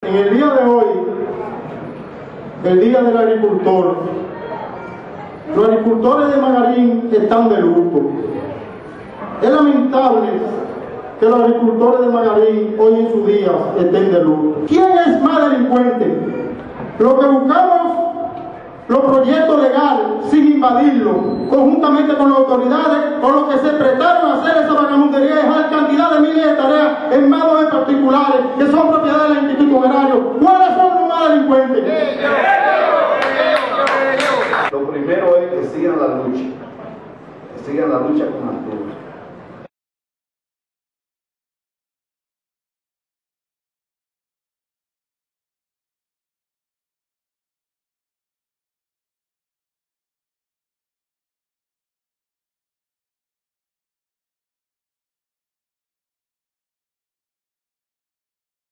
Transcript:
En el día de hoy, el Día del Agricultor, los agricultores de Magarín están de luto. Es lamentable que los agricultores de Magarín hoy en sus días estén de luto. ¿Quién es más delincuente? Lo que buscamos los proyectos legales sin invadirlos, conjuntamente con las autoridades, o los que se prestaron a hacer esa vagamundería y dejar cantidad de miles de tareas en manos de particulares que son propiedad de la